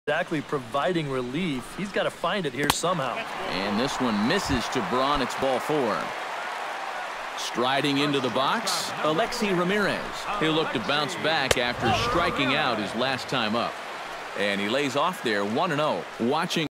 exactly providing relief. He's got to find it here somehow. And this one misses to Braun. It's ball 4. Striding into the box, Alexi Ramirez. He'll look to bounce back after striking out his last time up. And he lays off there 1-0. Watching